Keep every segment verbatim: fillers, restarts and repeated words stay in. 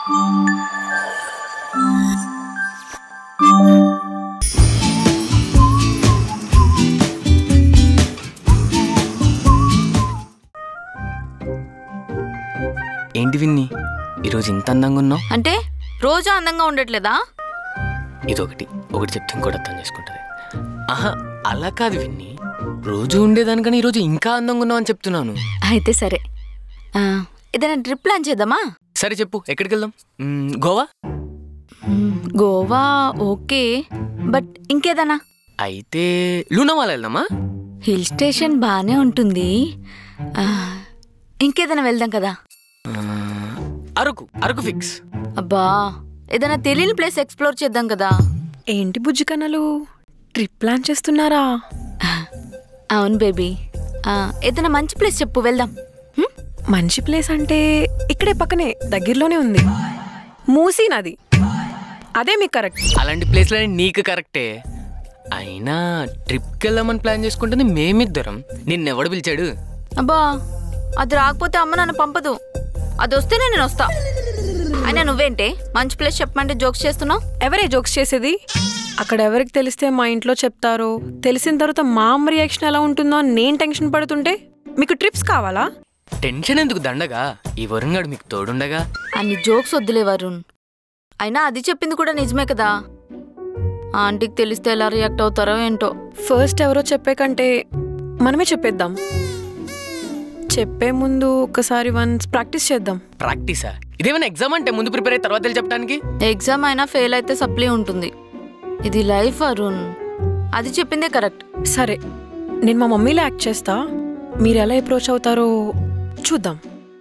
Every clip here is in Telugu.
ఏంటి విన్ని ఈరోజు ఇంత అందంగా ఉన్నావు? అంటే రోజు అందంగా ఉండట్లేదా? ఇదొకటి ఒకటి చెప్తే ఇంకోటి అర్థం చేసుకుంటుంది. ఆహా అలా కాదు విన్ని, రోజు ఉండేదానికని ఈరోజు ఇంకా అందంగా ఉన్నావు అని చెప్తున్నాను. అయితే సరే, ఏదైనా ట్రిప్ ప్లాన్ చేద్దామా? సరే చెప్పు, ఎక్కడికి వెళ్దాం? గోవా? గోవా ఓకే, బట్ ఇంకేదన్నా? అయితే లూనావాలా వెళ్దామా? హిల్ స్టేషన్ బానే ఉంటుంది. ఇంకేదైనా వెళ్దాం కదా? అరకు అరకు ఫిక్స్. అబ్బా ఏదైనా తెలియని ప్లేస్ ఎక్స్ప్లోర్ చేద్దాం కదా? ఏంటి బుజ్జి కన్నలు, ట్రిప్ ప్లాన్ చేస్తున్నారా? అవును బేబీ, ఏదైనా మంచి ప్లేస్ చెప్పు, వెళ్దాం. మంచి ప్లేస్ అంటే ఇక్కడే పక్కనే దగ్గరలోనే ఉంది, మూసీ నది. అదే మీకు కరెక్ట్. అలాంటి ప్లేస్లని నీకు కరెక్టే. అయినా ట్రిప్కి వెళ్దామని ప్లాన్ చేసుకుంటుంది మేమిద్దరం, నిన్నెవడు పిలిచాడు? అబ్బా అది రాకపోతే అమ్మ నన్ను పంపదు, అది వస్తేనే నేను వస్తా. అయినా నువ్వేంటే మంచి ప్లేస్ చెప్పమంటే జోక్స్ చేస్తున్నావు? ఎవరే జోక్స్ చేసేది? అక్కడ ఎవరికి తెలిస్తే మా ఇంట్లో చెప్తారో, తెలిసిన తర్వాత మా అమ్మ రియాక్షన్ ఎలా ఉంటుందో నేను టెన్షన్ పడుతుంటే మీకు ట్రిప్స్ కావాలా? టెన్షన్ ఎందుకు దండగా, ఈ వరుణ్ గాడు మీకు తోడుండగా. అన్ని జోక్స్ వద్దులే వరుణ్. అయినా అది చెప్పింది కూడా నిజమే కదా, ఆంటీకి తెలిస్తే ఎలా రియాక్ట్ అవుతారో ఏంటో. ఫస్ట్ ఎవరో చెప్పే కంటే మనమే చెప్పేద్దాం. చెప్పే ముందు ఒకసారి వన్స్ ప్రాక్టీస్ చేద్దాం. ప్రాక్టీసా? ఇదేమైనా ఎగ్జామ్ అంటే ముందు ప్రిపేర్ అయ్యి తర్వాత చెప్పడానికి? ఎగ్జామ్ అయినా ఫెయిల్ అయితే సప్లీ ఉంటుంది, ఇది లైఫ్ అరుణ్. అది చెప్పిందే కరెక్ట్. సరే నేను మా మమ్మీలో యాక్ట్ చేస్తా, మీరు ఎలా అప్రోచ్ అవుతారో చూద్దాం.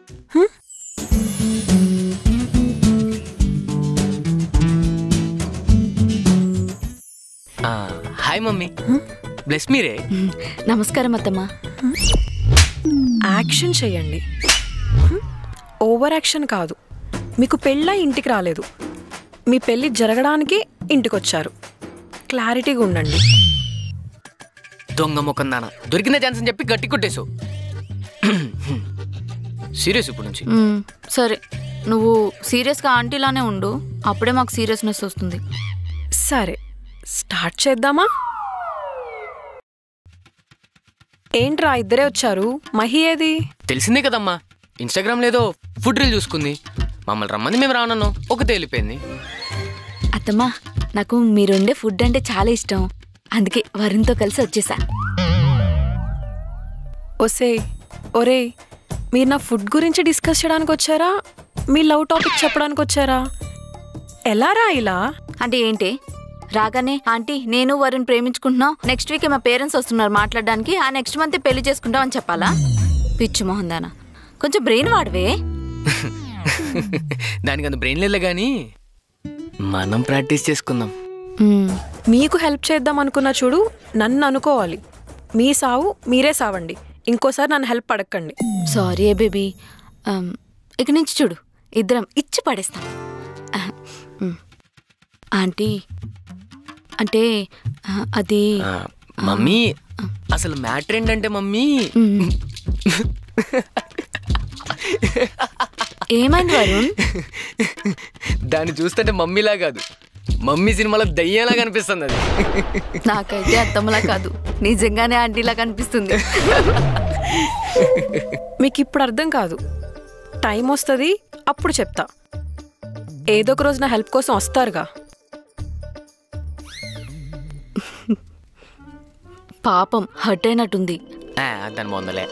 Hi mummy. బ్లెస్ మీరే. నమస్కారం అత్తమ్మా. యాక్షన్ చెయ్యండి, ఓవర్ యాక్షన్ కాదు. మీకు పెళ్ళై ఇంటికి రాలేదు, మీ పెళ్ళి జరగడానికి ఇంటికొచ్చారు. క్లారిటీగా ఉండండి. దొంగ ముఖం దానా, దొరికిన ఛాన్స్ అని చెప్పి గట్టి కొట్టేసావు. సీరియస్ ఇప్పుడు నుంచి? సరే నువ్వు సీరియస్గా ఆంటీలానే ఉండు, అప్పుడే మాకు సీరియస్నెస్ వస్తుంది. సరే స్టార్ట్ చేద్దామా? ఏంట్రా ఇద్దరే వచ్చారు, మహి ఏది? తెలిసిందే కదమ్మా, ఇన్స్టాగ్రామ్ లేదో ఫుడ్ రీల్ చూసుకుంది, మమ్మల్ని రమ్మంది, మేము రానను ఒక తేలిపోయింది. అత్తమ్మా నాకు మీరుండే ఫుడ్ అంటే చాలా ఇష్టం, అందుకే వరుణ్తో కలిసి వచ్చేసా. ఒసే ఒరే, మీరు నా ఫుడ్ గురించి డిస్కస్ చేయడానికి వచ్చారా, మీ లవ్ టాపిక్ చెప్పడానికి వచ్చారా? ఎలా రా ఇలా? అంటే ఏంటి, రాగానే ఆంటీ నేను వరుణ్ ప్రేమించుకుంటున్నాం, నెక్స్ట్ వీక్ మా పేరెంట్స్ వస్తున్నారు మాట్లాడడానికి, ఆ నెక్స్ట్ మంత్ పెళ్లి చేసుకుంటాం అని చెప్పాలా? పిచ్చి మోహన్ దానా, కొంచెం బ్రెయిన్ వాడవే. దానికి అంత బ్రెయిన్ లేదు కానీ మనం ప్రాక్టీస్ చేసుకుందాం. మీకు హెల్ప్ చేద్దాం అనుకున్నా చూడు, నన్ను అనుకోవాలి. మీ సావు మీరే సావండి, ఇంకోసారి నన్ను హెల్ప్ అడగండి. సారీ ఏ బేబీ, ఇక నుంచి చూడు ఇద్దరం ఇచ్చి పడేస్తాం. ఆంటీ అంటే అది మమ్మీ, అసలు మ్యాటర్ ఏంటంటే మమ్మీ, ఏమైంది వరుణ్? దాన్ని చూస్తుంటే మమ్మీలా కాదు, మమ్మీ సినిమాలో దయ్యంలా కనిపిస్తుంది. అది నాకైతే అత్తమ్మలా కాదు, నిజంగానే ఆంటీలా కనిపిస్తుంది. మీకు ఇప్పుడు అర్థం కాదు, టైం వస్తుంది అప్పుడు చెప్తా. ఏదో ఒక రోజు నా హెల్ప్ కోసం వస్తారుగా. పాపం హర్ట్ అయినట్టుంది. దాని బాగుందలే.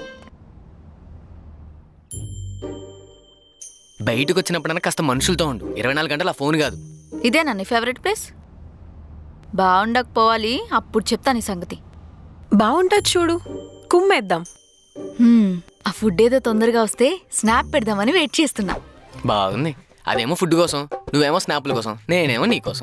బయటకు వచ్చినప్పుడన్నా కాస్త మనుషులతో ఉండు, ఇరవై నాలుగు గంటలు ఆ ఫోన్ కాదు. ఇదేనా నీ ఫేవరెట్ ప్లేస్? బాగుండకపోవాలి, అప్పుడు చెప్తా నీ సంగతి. బాగుంటుంది చూడు, కుమ్మేద్దాం. ఆ ఫుడ్ ఏదో తొందరగా వస్తే స్నాప్ పెడదామని వెయిట్ చేస్తున్నా. బాగుంది, అదేమో ఫుడ్ కోసం, నువ్వేమో స్నాప్ల కోసం, నేనేమో నీ కోసం.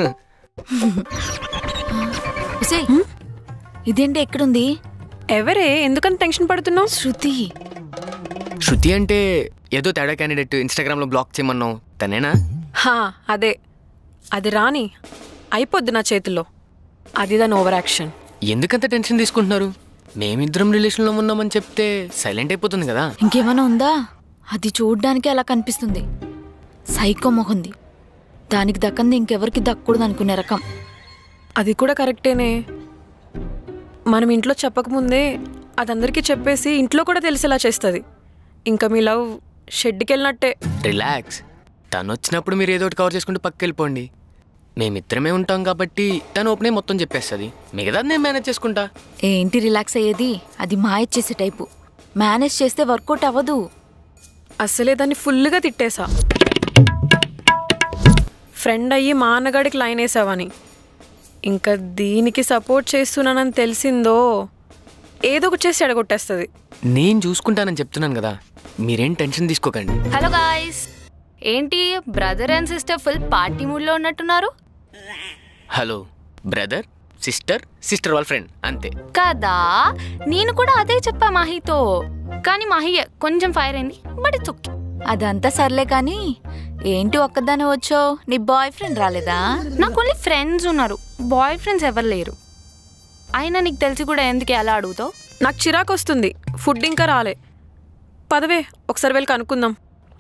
ఇదేంటి ఎక్కడుంది? ఎవరే, ఎందుకని టెన్షన్ పడుతున్నావు? శృతి. శృతి అంటే ఏదో తేడా క్యాండిడేట్ ఇన్స్టాగ్రామ్లో బ్లాక్ చేయమన్నావు, తనేనా? హా అదే, అది రాని అయిపోద్ది నా చేతుల్లో, అది దాని ఓవర్ యాక్షన్. ఎందుకంత టెన్షన్ తీసుకుంటున్నారు? మేమిద్దరం రిలేషన్లో ఉన్నామని చెప్తే సైలెంట్ అయిపోతుంది కదా. ఇంకేమైనా ఉందా? అది చూడ్డానికి అలా కనిపిస్తుంది, సైకో మొహంది. దానికి దక్కంది ఇంకెవరికి దక్కకూడదు అనుకునే రకం. అది కూడా కరెక్టేనే. మనం ఇంట్లో చెప్పకముందే అదందరికీ చెప్పేసి ఇంట్లో కూడా తెలిసేలా చేస్తుంది. ఇంకా మీ లవ్ షెడ్కి వెళ్ళినట్టే. రిలాక్స్. తను వచ్చినప్పుడు మీరు ఏదో ఒకటి కవర్ చేసుకుంటూ పక్కకి వెళ్ళిపోండి. మేమిద్దరమే ఉంటాం కాబట్టి తను ఓపెనే మొత్తం చెప్పేస్తుంది. మిగతా నేను మేనేజ్ చేసుకుంటా. ఏంటి రిలాక్స్ అయ్యేది? అది మాయ చేసే టైపు. మేనేజ్ చేస్తే వర్కౌట్ అవ్వదు. అసలే దాన్ని ఫుల్గా తిట్టేశా. ఫ్రెండ్ అయ్యి మా అన్నగాడికి లైన్ వేసావని. ఇంకా దీనికి సపోర్ట్ చేస్తున్నానని తెలిసిందో ఏదో ఒకటి చేసి ఎడగొట్టేస్తుంది. నేను చూసుకుంటానని చెప్తున్నాను కదా, మీరేం టెన్షన్ తీసుకోకండి. హలో గాయ్స్, ఏంటి brother and sister full party మూడ్లో ఉన్నట్టున్నారు? హలో బ్రదర్, సిస్టర్, సిస్టర్ వాళ్ళ ఫ్రెండ్ అంతే కదా. నేను కూడా అదే చెప్పా మాహితో, కానీ మాహి కొంచెం ఫైర్ అయింది. But it's okay. అదంతా సర్లే కానీ ఏంటి ఒక్కదానే వచ్చో? నీ బాయ్ ఫ్రెండ్ రాలేదా? నాకు ఓన్లీ ఫ్రెండ్స్ ఉన్నారు, బాయ్ ఫ్రెండ్స్ ఎవరు లేరు. అయినా నీకు తెలిసి కూడా ఎందుకు అలా అడుగుతావు? నాకు చిరాకు వస్తుంది. ఫుడ్ ఇంకా రాలే. పదవే ఒకసారి వెళ్ళి కనుక్కుందాం.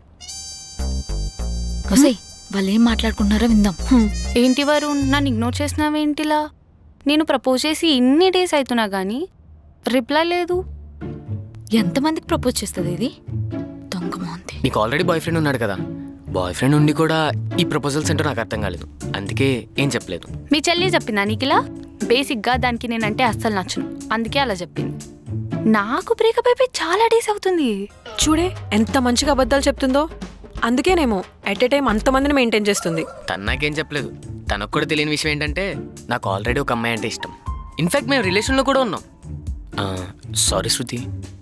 ఒసేయ్, వాళ్ళు ఏం మాట్లాడుకుంటున్నారో విందాం. ఏంటి వారు నన్ను ఇగ్నోర్ చేసినావేంటిలా? నేను ప్రపోజ్ చేసి ఇన్ని డేస్ అవుతున్నా కానీ రిప్లై లేదు. ఎంతమందికి ప్రపోజ్ చేస్తుంది ఇది? దొంగ మోంది. నీకు ఆల్రెడీ బాయ్ ఫ్రెండ్ ఉన్నాడు కదా. బాయ్ ఫ్రెండ్ ఉండి కూడా ఈ ప్రపోజల్స్ అంటే నాకు అర్థం కాలేదు, అందుకే ఏం చెప్పలేదు. మీ చెల్లి చెప్పిందా నీకు ఇలా? బేసిక్గా దానికి నేనంటే అస్సలు నచ్చను, అందుకే అలా చెప్పింది. నాకు బ్రేకప్ అయిపోయి చాలా డేస్ అవుతుంది. చూడే ఎంత మంచిగా అబద్ధాలు చెప్తుందో. అందుకేనేమో ఎట్ ఏ టైం అంతమందిని మెయింటైన్ చేస్తుంది. తను నాకేం చెప్పలేదు. తనకు కూడా తెలియని విషయం ఏంటంటే నాకు ఆల్రెడీ ఒక అమ్మాయి అంటే ఇష్టం. ఇన్ఫాక్ట్ మేము రిలేషన్లో కూడా ఉన్నాం. సారీ శృతి.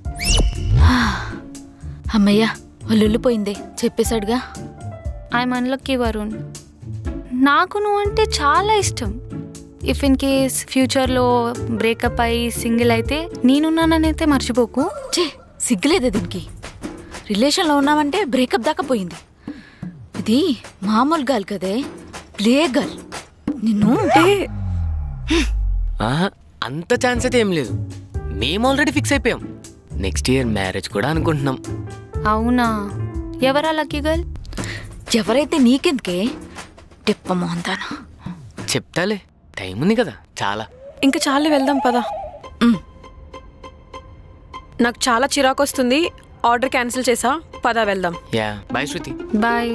అమ్మయ్యా, వాళ్ళు వెళ్ళిపోయిందే చెప్పేశాడుగా. I'm unlucky Varun. నాకు నువ్వు అంటే చాలా ఇష్టం. ఇఫ్ ఇన్ కేస్ ఫ్యూచర్లో బ్రేకప్ అయ్యి సింగిల్ అయితే నేనున్నానైతే మర్చిపోకు. చే సిగ్గులేదే దీనికి. రిలేషన్లో ఉన్నామంటే బ్రేకప్ దాకా పోయింది. ఇది మామూలు గర్ల్ కదే, ప్లే గర్ల్. నిన్ను అంత ఛాన్స్ అయితే ఏం లేదు. మేము ఆల్రెడీ ఫిక్స్ అయిపోయాం. నెక్స్ట్ ఇయర్ మ్యారేజ్ కూడా అనుకుంటున్నాం. అవునా? ఎవరా లక్కీ గర్ల్? ఎవరైతే నీకెందుకే టిప్ప మోహంతానా. చెప్తాలే, టైం ఉంది కదా చాలా. ఇంకా చాలే వెళ్దాం పదా. నాకు చాలా చిరాకు వస్తుంది. ఆర్డర్ క్యాన్సిల్ చేసా, పదా వెళ్దాం. Yeah bye Shruti. బాయ్.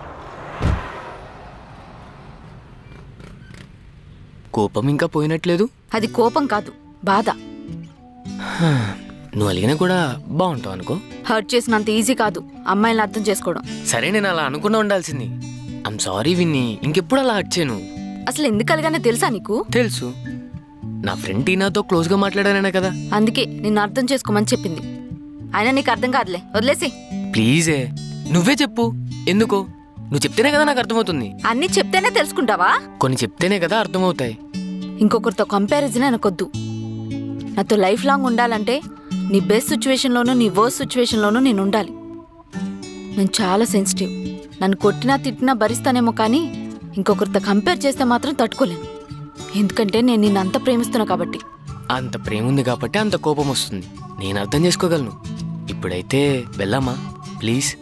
కోపం ఇంకా పోయినట్లేదు. అది కోపం కాదు, బాధ. నువ్వు అలిగినా కూడా బాగుంటావు అనుకో. హర్ట్ చేసినంత ఈజీ కాదు అమ్మాయిని అర్థం చేసుకోవడం. సరే, నేను అలా అనుకున్నా ఉండాల్సింది. ఐమ్ సారీ విన్ని, ఇంకెప్పుడు అలా హర్ట్ చేయను. అసలు ఎందుకు అలగానే తెలుసా నీకు? తెలుసు. నా ఫ్రెండ్ టీనాతో క్లోజ్గా మాట్లాడానే కదా. అందుకే నిన్ను అర్థం చేసుకోమని చెప్పింది. అయినా నీకు అర్థం కాదులే, వదిలేసి. ప్లీజే నువ్వే చెప్పు. ఎందుకో? నువ్వు చెప్తేనే కదా నాకు అర్థమవుతుంది. అన్నీ చెప్తేనే తెలుసుకుంటావా? కొన్ని చెప్తేనే కదా అర్థమవుతాయి. ఇంకొకరితో కంపారిజన్ అనకొద్దు. నాతో లైఫ్ లాంగ్ ఉండాలంటే నీ బెస్ట్ సిచ్యువేషన్లోనూ నీ వర్స్ట్ సిచ్యువేషన్లోనూ నేను ఉండాలి. నేను చాలా సెన్సిటివ్. నన్ను కొట్టినా తిట్టినా భరిస్తానేమో కానీ ఇంకొకరితో కంపేర్ చేస్తే మాత్రం తట్టుకోలేను. ఎందుకంటే నేను నిన్ను అంత ప్రేమిస్తున్నా కాబట్టి. అంత ప్రేమ ఉంది కాబట్టి అంత కోపం వస్తుంది. నేను అర్థం చేసుకోగలను. ఇప్పుడైతే వెళ్ళామా ప్లీజ్.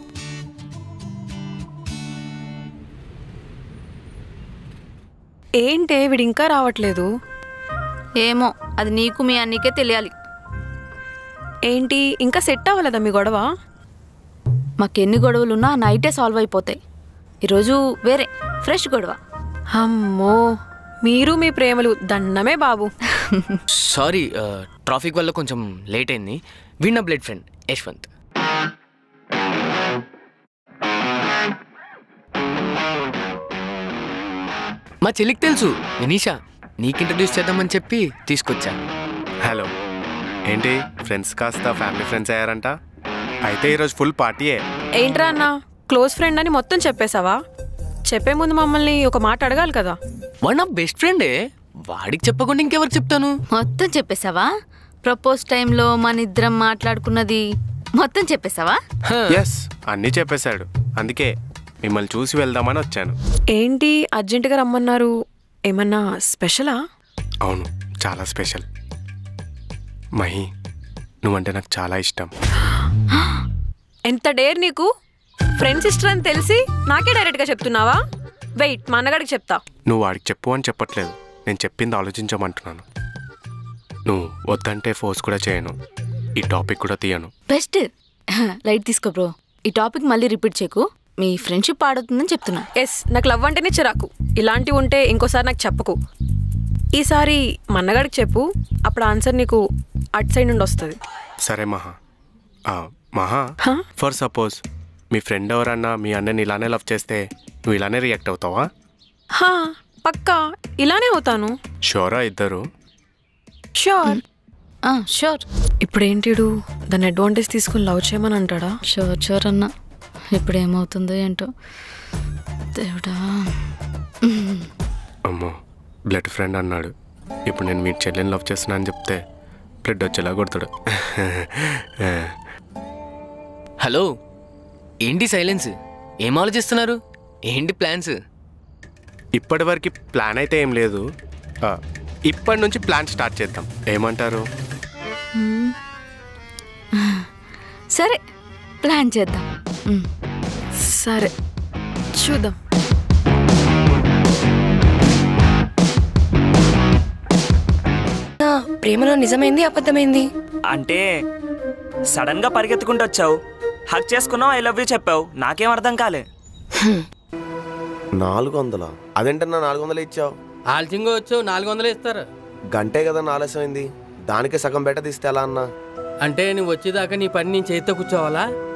ఏంటే వీడు ఇంకా రావట్లేదు? ఏమో, అది నీకు మీ అన్నికే తెలియాలి. ఏంటి ఇంకా సెట్ అవ్వలేదా మీ గొడవ? మాకెన్ని గొడవలున్నా నైటే సాల్వ్ అయిపోతాయి. ఈరోజు వేరే ఫ్రెష్ గొడవ. అమ్మో, మీరు మీ ప్రేమలు దండమే బాబు. సారీ, ట్రాఫిక్ వల్ల కొంచెం లేట్ అయింది. Veena blood friend Yashwanth. మా చెల్లికి తెలుసు, వినీషా. నీకు ఇంట్రడ్యూస్ చేద్దామని చెప్పి తీసుకొచ్చా. హలో. ఏంటి ఫ్రెండ్స్ కాస్త ఫ్యామిలీ ఫ్రెండ్స్ అయ్యారంట? అయితే ఈరోజు ఫుల్ పార్టీయే. ఏంట్రా అన్న, క్లోజ్ ఫ్రెండ్ అని మొత్తం చెప్పేశావా? చెప్పే ముందు మమ్మల్ని ఒక మాట అడగాలి కదా. వాడు నా బెస్ట్ ఫ్రెండే, వాడికి చెప్పకుండా ఇంకెవరికి చెప్తాను? మొత్తం చెప్పేశావా? ప్రపోజ్ టైంలో మన ఇద్దరం మాట్లాడుకున్నది మొత్తం చెప్పేశావా? ఎస్, అన్నీ చెప్పేశాడు. అందుకే మిమ్మల్ని చూసి వెళ్దామని వచ్చాను. ఏంటి అర్జెంటుగా రమ్మన్నారు? ఏమన్నా స్పెషలా? అవును, చాలా స్పెషల్. మహి, నువ్వంటే నాకు చాలా ఇష్టం. ఎంత డేర్ నీకు! ఫ్రెండ్ సిస్టర్ అని తెలిసి నాకే డైరెక్ట్గా చెప్తున్నావా? వెయిట్, మా అన్నగాడికి చెప్తా. నువ్వు వాడికి చెప్పు అని చెప్పట్లేదు, నేను చెప్పింది ఆలోచించమంటున్నాను. నువ్వు వద్దంటే ఫోర్స్ కూడా చేయను, ఈ టాపిక్ కూడా తీయను. బెస్ట్. లైట్ తీసుకో బ్రో, ఈ టాపిక్ మళ్ళీ రిపీట్ చేయకు. మీ ఫ్రెండ్షిప్ పాడవుతుందని చెప్తున్నా. ఎస్, నాకు లవ్ అంటేనే చిరాకు. ఇలాంటివి ఉంటే ఇంకోసారి నాకు చెప్పకు. ఈసారి మా అన్నగాడికి చెప్పు, అప్పుడు ఆన్సర్ నీకు అట్ సైడ్ నుండి వస్తుంది. సరే మహా. ఆ, మహా, ఫర్ సపోజ్ మీ ఫ్రెండ్ ఎవరన్నా మీ అన్నని ఇలానే లవ్ చేస్తే నువ్వు ఇలానే రియాక్ట్ అవుతావా? హా, పక్కా ఇలానే అవుతాను. షూరా ఇద్దరు? షూర్. షూర్. ఇప్పుడేంటిడు దాన్ని అడ్వాంటేజ్ తీసుకుని లవ్ చేయమని అంటాడా? షూర్ షూర్ అన్న. ఇప్పుడు ఏమవుతుందో ఏంటో దేవుడా. అమ్మో, బ్లడ్ ఫ్రెండ్ అన్నాడు. ఇప్పుడు నేను మీ చెల్లెని లవ్ చేస్తున్నా అని చెప్తే బ్లడ్ వచ్చేలా కొడతాడు. హలో, ఏంటి సైలెన్స్? ఏం ఆలోచిస్తున్నారు? ఏంటి ప్లాన్స్? ఇప్పటి వరకు ప్లాన్ అయితే ఏం లేదు, ఇప్పటి నుంచి ప్లాన్ స్టార్ట్ చేద్దాం, ఏమంటారు? సరే, ప్లాన్ చేద్దాం. సరే, చూద్దాం. ప్రేమలో నిజమైంది అబద్ధమైంది అంటే సడన్ గా పరిగెత్తుకుంటూ వచ్చావు, హక్ చేసుకున్నావు, ఐ లవ్ యూ చెప్పావు, నాకేం అర్థం కాలే. నాలుగు వందల అదేంటన్నా నాలుగు వందలు ఇచ్చావు? ఆలస్యంగా వచ్చావు, నాలుగు వందలు ఇస్తారు. గంటే కదా ఆలస్యమైంది, దానికే సగం బెట తీస్తే ఎలా అన్నా? అంటే నువ్వు వచ్చేదాకా నీ పని నేను చేతితో కూర్చోవాలా?